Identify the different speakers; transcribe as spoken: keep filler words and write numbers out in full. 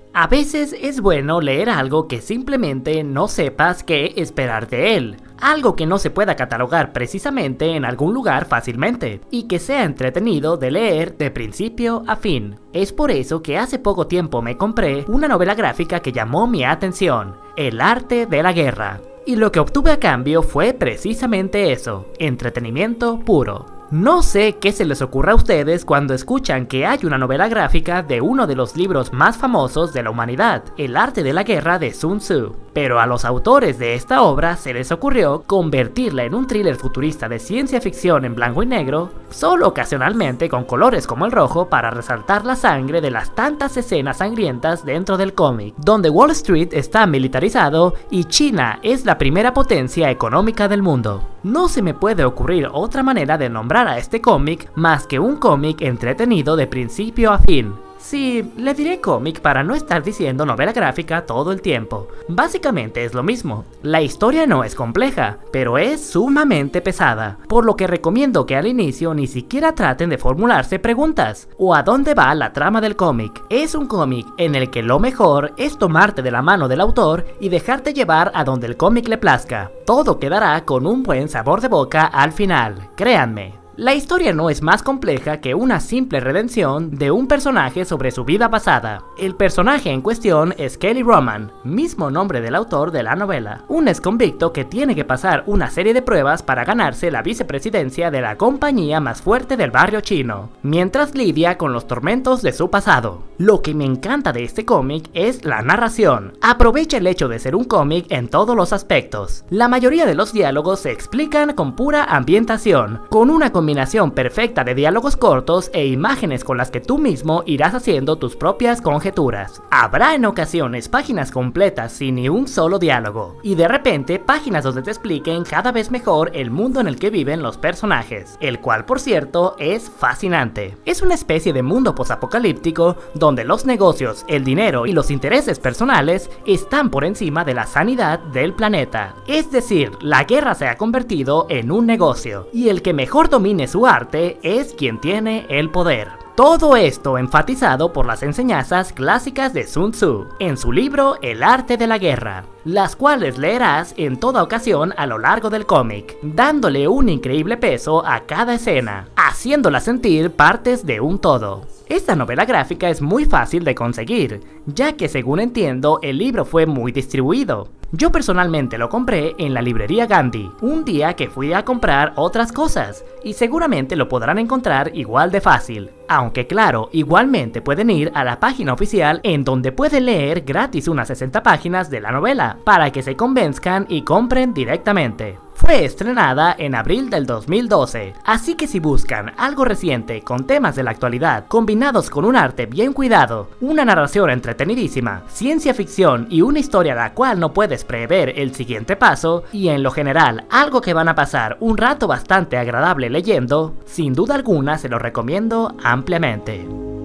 Speaker 1: A veces es bueno leer algo que simplemente no sepas qué esperar de él, algo que no se pueda catalogar precisamente en algún lugar fácilmente, y que sea entretenido de leer de principio a fin. Es por eso que hace poco tiempo me compré una novela gráfica que llamó mi atención, El arte de la guerra. Y lo que obtuve a cambio fue precisamente eso, entretenimiento puro. No sé qué se les ocurra a ustedes cuando escuchan que hay una novela gráfica de uno de los libros más famosos de la humanidad, El arte de la guerra de Sun Tzu, pero a los autores de esta obra se les ocurrió convertirla en un thriller futurista de ciencia ficción en blanco y negro, solo ocasionalmente con colores como el rojo para resaltar la sangre de las tantas escenas sangrientas dentro del cómic, donde Wall Street está militarizado y China es la primera potencia económica del mundo. No se me puede ocurrir otra manera de nombrar a este cómic más que un cómic entretenido de principio a fin. Sí, le diré cómic para no estar diciendo novela gráfica todo el tiempo. Básicamente es lo mismo. La historia no es compleja, pero es sumamente pesada, por lo que recomiendo que al inicio ni siquiera traten de formularse preguntas o a dónde va la trama del cómic. Es un cómic en el que lo mejor es tomarte de la mano del autor y dejarte llevar a donde el cómic le plazca. Todo quedará con un buen sabor de boca al final, créanme. La historia no es más compleja que una simple redención de un personaje sobre su vida pasada. El personaje en cuestión es Kelly Roman, mismo nombre del autor de la novela, un exconvicto que tiene que pasar una serie de pruebas para ganarse la vicepresidencia de la compañía más fuerte del barrio chino, mientras lidia con los tormentos de su pasado. Lo que me encanta de este cómic es la narración. Aprovecha el hecho de ser un cómic en todos los aspectos. La mayoría de los diálogos se explican con pura ambientación, con una combinación combinación perfecta de diálogos cortos e imágenes con las que tú mismo irás haciendo tus propias conjeturas. Habrá en ocasiones páginas completas sin ni un solo diálogo, y de repente páginas donde te expliquen cada vez mejor el mundo en el que viven los personajes, el cual por cierto es fascinante. Es una especie de mundo posapocalíptico donde los negocios, el dinero y los intereses personales están por encima de la sanidad del planeta. Es decir, la guerra se ha convertido en un negocio, y el que mejor domine su arte es quien tiene el poder. Todo esto enfatizado por las enseñanzas clásicas de Sun Tzu, en su libro El arte de la guerra, las cuales leerás en toda ocasión a lo largo del cómic, dándole un increíble peso a cada escena, haciéndola sentir partes de un todo. Esta novela gráfica es muy fácil de conseguir, ya que según entiendo el libro fue muy distribuido. Yo personalmente lo compré en la librería Gandhi, un día que fui a comprar otras cosas, y seguramente lo podrán encontrar igual de fácil. Aunque claro, igualmente pueden ir a la página oficial en donde pueden leer gratis unas sesenta páginas de la novela, para que se convenzcan y compren directamente. Fue estrenada en abril del dos mil doce, así que si buscan algo reciente con temas de la actualidad, combinados con un arte bien cuidado, una narración entretenidísima, ciencia ficción y una historia la cual no puedes prever el siguiente paso, y en lo general algo que van a pasar un rato bastante agradable leyendo, sin duda alguna se lo recomiendo ampliamente.